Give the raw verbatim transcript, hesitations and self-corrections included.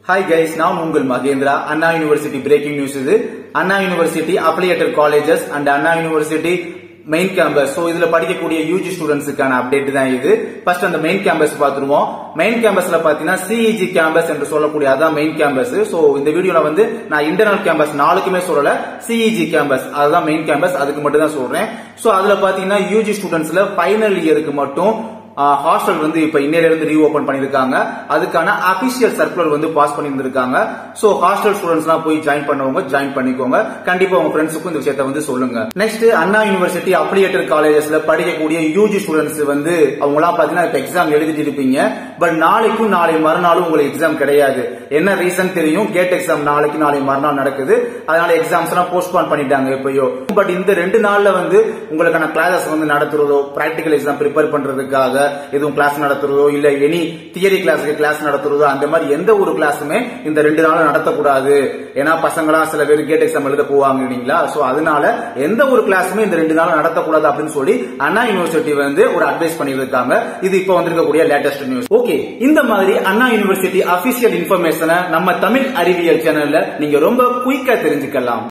Hi guys, now Ungal Mahendra, Anna University breaking news is Anna University affiliated colleges and Anna University main campus. So இதுல படிக்கக்கூடிய U G ஸ்டூடண்ட்ஸ்க்கான update தான் இது. First அந்த main campus பாத்துருவோம். Main கேம்பஸ்ல பாத்தீங்கன்னா C E G campus என்று சொல்லக்கூடிய அதான் மெயின் கேம்பஸ். சோ இந்த வீடியோல வந்து நான் இன்டர்னல் கேம்பஸ் நாலுக்குமே சொல்லல, C E G கேம்பஸ் அதுதான் மெயின் கேம்பஸ், அதுக்கு மட்டும் தான் சொல்றேன். சோ அதுல பாத்தீங்கன்னா U G ஸ்டூடண்ட்ஸ்ல ஃபைனல் இயருக்கு மட்டும் ஹாஸ்டல் வந்து இப்ப இன்னையில இருந்து ரீ ஓபன் பண்ணிருக்காங்க. அதுக்கான அபிஷியல் சர்க்குலர் வந்து பாஸ் பண்ணிருக்காங்க. சோ ஹாஸ்டல் ஸ்டூடெண்ட்ஸ் எல்லாம் போய் ஜாயின் பண்ணவங்க ஜாயின் பண்ணிக்கோங்க. கண்டிப்பா உங்க ஃப்ரெண்ட்ஸுக்கும் இந்த விஷயத்தை வந்து சொல்லுங்க. நெக்ஸ்ட் அண்ணா யூனிவர்சிட்டி அப்ளியேட்டட் காலேஜஸ்ல படிக்கக்கூடிய யூஜி ஸ்டூடெண்ட்ஸ் வந்து அவங்க எல்லாம் பாத்தீங்கன்னா இப்ப எக்ஸாம் எழுதிட்டு இருப்பீங்க. பட் நாளைக்கும் நாளை மறுநாளும் உங்களுக்கு எக்ஸாம் கிடையாது. என்ன ரீசன் தெரியும், கேட் எக்ஸாம் நாளைக்கு நாளை மறுநாள் நடக்குது. அதனால எக்ஸாம்ஸ் எல்லாம் போஸ்ட்போன் பண்ணிட்டாங்க எப்பயோ. பட் இந்த ரெண்டு நாள்ல வந்து உங்களுக்கான கிளாஸஸ் வந்து நடத்துறதோ, பிராக்டிகல் எக்ஸாம் ப்ரிப்பேர் பண்றதுக்காக எதுவும் கிளாஸ் நடத்துறதோ இல்ல எனி தியரி கிளாஸுக்கு கிளாஸ் நடத்துறதோ அந்த மாதிரி எந்த ஒரு கிளாஸுமே இந்த ரெண்டு நாளும் நடத்தக்கூடாது. ஏன்னா பசங்களா சில பேர் கேட் எக்ஸாம் எழுத போவாங்க இல்லைங்களா. சோ அதனால எந்த ஒரு கிளாஸுமே இந்த ரெண்டு நாளும் நடத்தக்கூடாது அப்படின்னு சொல்லி அண்ணா யூனிவர்சிட்டி வந்து ஒரு அட்வைஸ் பண்ணிருக்காங்க. இது இப்ப வந்திருக்கக்கூடிய லேட்டஸ்ட் நியூஸ். ஓகே, இந்த மாதிரி அண்ணா யூனிவர்சிட்டி அபிஷியல் இன்ஃபர்மேஷனை நம்ம தமிழ் அறிவியல் சேனல்ல நீங்க ரொம்ப குயிக்கா தெரிஞ்சுக்கலாம்.